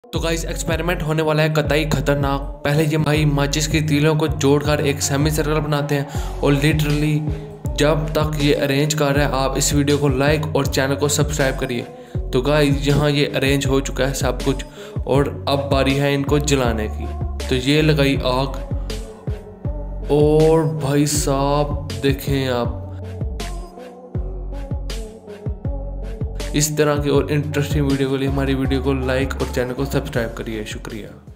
तो guys experiment होने वाला है कतई खतरनाक। पहले ये भाई माचिस की तीलियों को जोड़कर एक सेमी सर्कल बनाते हैं और लिटरली जब तक ये अरेंज कर रहा है आप इस वीडियो को लाइक और चैनल को सब्सक्राइब करिए। तो गाइस यहाँ ये अरेंज हो चुका है सब कुछ और अब बारी है इनको जलाने की। तो ये लगाई आग और भाई साहब देखें आप इस तरह की और इंटरेस्टिंग वीडियो के लिए हमारी वीडियो को लाइक और चैनल को सब्सक्राइब करिए। शुक्रिया।